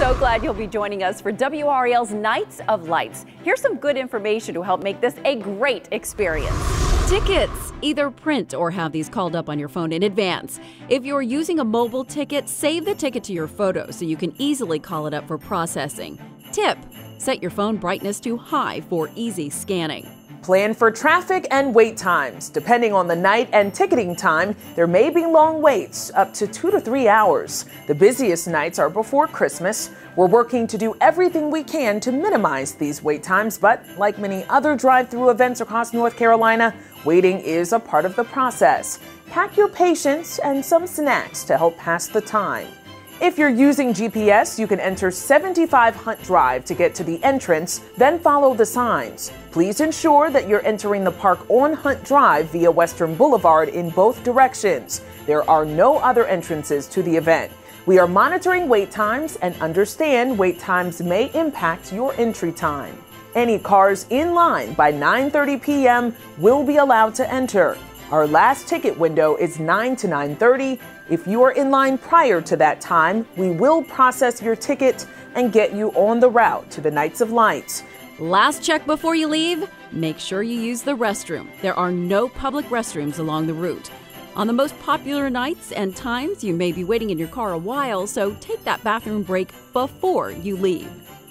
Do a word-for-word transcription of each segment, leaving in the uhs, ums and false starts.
So glad you'll be joining us for W R A L's Nights of Lights. Here's some good information to help make this a great experience. Tickets. Either print or have these called up on your phone in advance. If you're using a mobile ticket, save the ticket to your photo so you can easily call it up for processing. Tip: set your phone brightness to high for easy scanning. Plan for traffic and wait times. Depending on the night and ticketing time, there may be long waits, up to two to three hours. The busiest nights are before Christmas. We're working to do everything we can to minimize these wait times, but like many other drive-through events across North Carolina, waiting is a part of the process. Pack your patience and some snacks to help pass the time. If you're using G P S, you can enter seventy-five Hunt Drive to get to the entrance, then follow the signs. Please ensure that you're entering the park on Hunt Drive via Western Boulevard in both directions. There are no other entrances to the event. We are monitoring wait times and understand wait times may impact your entry time. Any cars in line by nine thirty p m will be allowed to enter. Our last ticket window is nine to nine thirty. If you are in line prior to that time, we will process your ticket and get you on the route to the Nights of Lights. Last check before you leave, make sure you use the restroom. There are no public restrooms along the route. On the most popular nights and times, you may be waiting in your car a while, so take that bathroom break before you leave.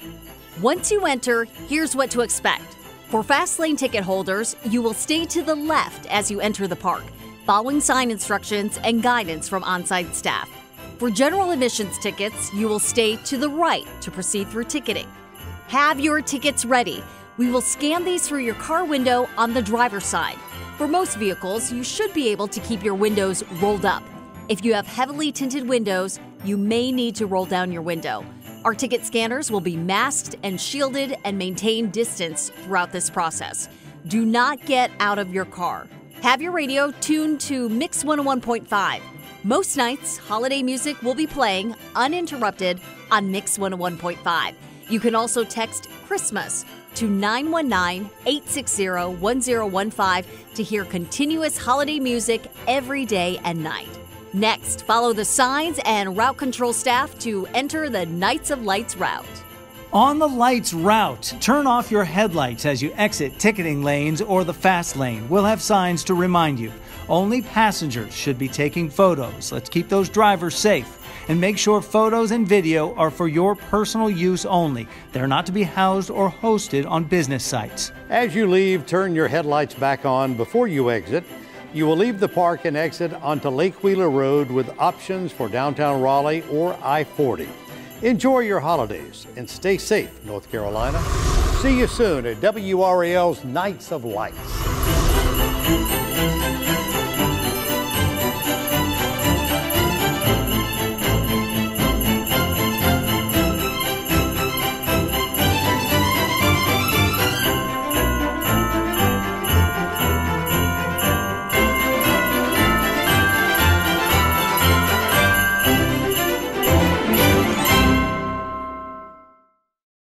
Once you enter, here's what to expect. For fast lane ticket holders, you will stay to the left as you enter the park, following sign instructions and guidance from on-site staff. For general admissions tickets, you will stay to the right to proceed through ticketing. Have your tickets ready. We will scan these through your car window on the driver's side. For most vehicles, you should be able to keep your windows rolled up. If you have heavily tinted windows, you may need to roll down your window. Our ticket scanners will be masked and shielded and maintain distance throughout this process. Do not get out of your car. Have your radio tuned to Mix one oh one point five. Most nights, holiday music will be playing uninterrupted on Mix one oh one point five. You can also text Christmas to nine one nine, eight six zero, one zero one five to hear continuous holiday music every day and night. Next, follow the signs and route control staff to enter the Nights of Lights route. On the Lights route, turn off your headlights as you exit ticketing lanes or the fast lane. We'll have signs to remind you. Only passengers should be taking photos. Let's keep those drivers safe. And make sure photos and video are for your personal use only. They're not to be housed or hosted on business sites. As you leave, turn your headlights back on before you exit. You will leave the park and exit onto Lake Wheeler Road with options for downtown Raleigh or I forty. Enjoy your holidays and stay safe, North Carolina. See you soon at W R A L's Nights of Lights.